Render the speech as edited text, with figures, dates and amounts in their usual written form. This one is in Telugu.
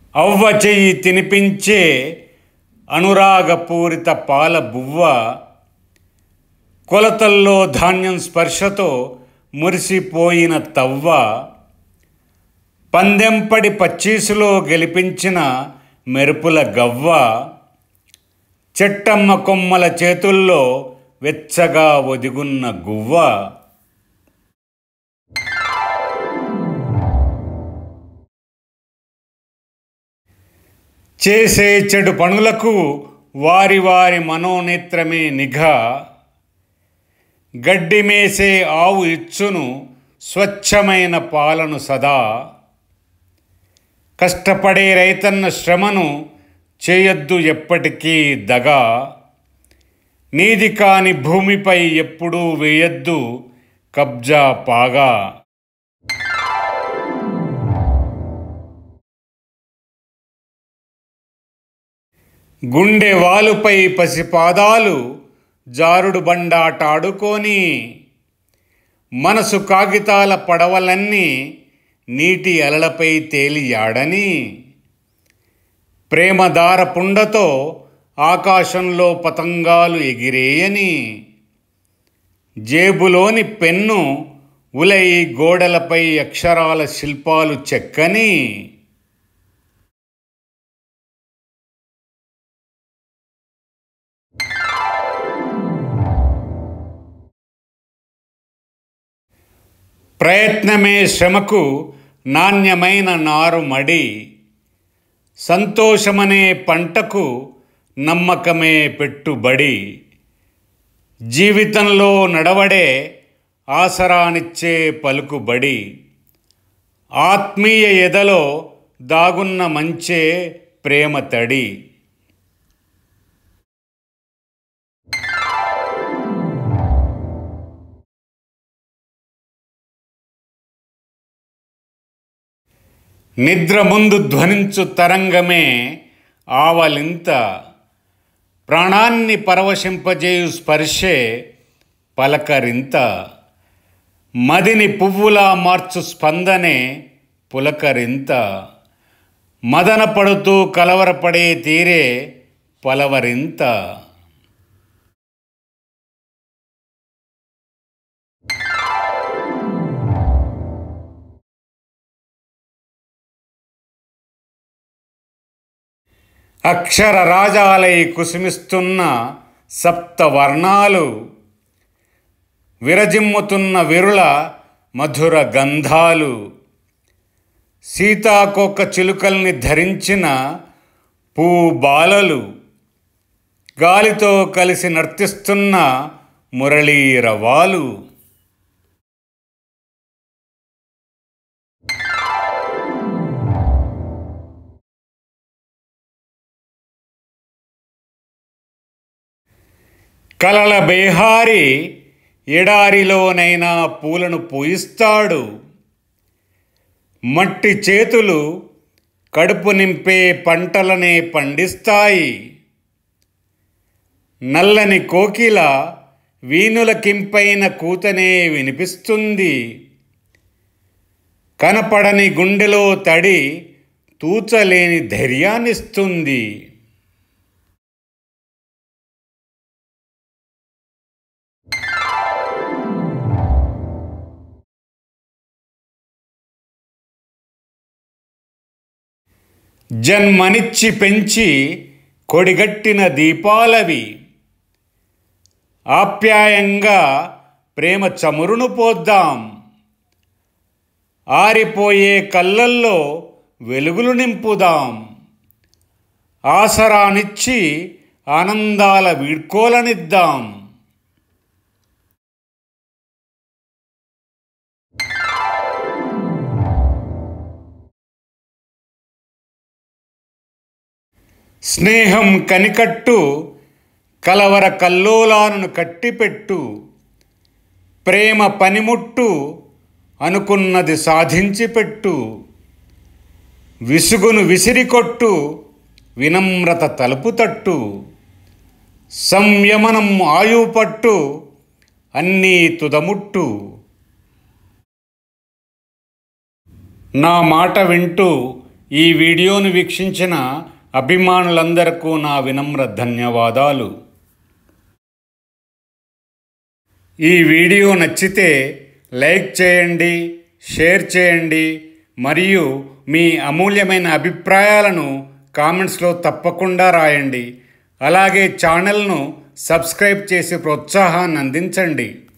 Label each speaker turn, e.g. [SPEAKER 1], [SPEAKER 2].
[SPEAKER 1] అవ్వ చెయ్యి తినిపించే అనురాగపూరిత పాల బువ్వ, కొలతల్లో ధాన్యం స్పర్శతో మురిసిపోయిన తవ్వ, పందెంపడి పచ్చీసులో గెలిపించిన మెరుపుల గవ్వ, చెట్టమ్మ కొమ్మల చేతుల్లో వెచ్చగా ఒదిగున్న గువ్వ. చేసే చెడు పనులకు వారి వారి మనోనేత్రమే నిఘా, గడ్డి మేసే ఆవు ఇచ్చును స్వచ్ఛమైన పాలను సదా, కష్టపడే రైతన్న శ్రమను చేయొద్దు ఎప్పటికీ దగా, నీది కాని భూమిపై ఎప్పుడూ వేయొద్దు కబ్జా పాగా. గుండె వాలుపై పసిపాదాలు జారుడు బండాటాడుకొని, మనసు కాగితాల పడవలన్నీ నీటి అలలపై తేలియాడని, ప్రేమదార పుండతో ఆకాశంలో పతంగాలు ఎగిరేయని, జేబులోని పెన్ను ఉలై గోడలపై అక్షరాల శిల్పాలు చెక్కని, ప్రయత్నమే శ్రమకు నాణ్యమైన నారుమడి, సంతోషమనే పంటకు నమ్మకమే పెట్టుబడి, జీవితంలో నడవడే ఆసరానిచ్చే పలుకుబడి, ఆత్మీయ ఎదలో దాగున్న మంచే ప్రేమ తడి. నిద్ర ముందు ధ్వనించు తరంగమే ఆవలింత, ప్రాణాన్ని పరవశింపజేయు స్పర్శే పలకరింత, మదిని పువ్వులా మార్చు స్పందనే పులకరింత, మదన పడుతూ కలవరపడే తీరే పలవరింత. అక్షర రాజాలై కుసుమిస్తున్న సప్తవర్ణాలు, విరజిమ్ముతున్న విరుల మధుర గంధాలు, సీతాకోక చిలుకల్ని ధరించిన పూబాలలు, గాలితో కలిసి నర్తిస్తున్న మురళీరవాలు. కలల బేహారి ఎడారిలోనైనా పూలను పూయిస్తాడు, మట్టి చేతులు కడుపు నింపే పంటలనే పండిస్తాయి, నల్లని కోకిల వీణులకింపైన కూతనే వినిపిస్తుంది, కనపడని గుండెలో తడి తూచలేని ధైర్యాన్నిస్తుంది. జన్మనిచ్చి పెంచి కొడిగట్టిన దీపాలవి, ఆప్యాయంగా ప్రేమ చమురును పోద్దాం, ఆరిపోయే కళ్ళల్లో వెలుగులు నింపుదాం, ఆసరానిచ్చి ఆనందాల వీడ్కోలనిద్దాం. స్నేహం కనికట్టు కలవర కల్లోలాలను కట్టిపెట్టు, ప్రేమ పనిముట్టు అనుకున్నది సాధించి పెట్టు, విసుగును విసిరికొట్టు వినమ్రత తలుపు తట్టు, సంయమనం ఆయువు పట్టు అన్నీ తుదముట్టు. నా మాట వింటూ ఈ వీడియోను వీక్షించిన అభిమానులందరికీ నా వినమ్ర ధన్యవాదాలు. ఈ వీడియో నచ్చితే లైక్ చేయండి, షేర్ చేయండి మరియు మీ అమూల్యమైన అభిప్రాయాలను కామెంట్స్లో తప్పకుండా రాయండి. అలాగే ఛానల్ను సబ్స్క్రైబ్ చేసి ప్రోత్సాహాన్ని అందించండి.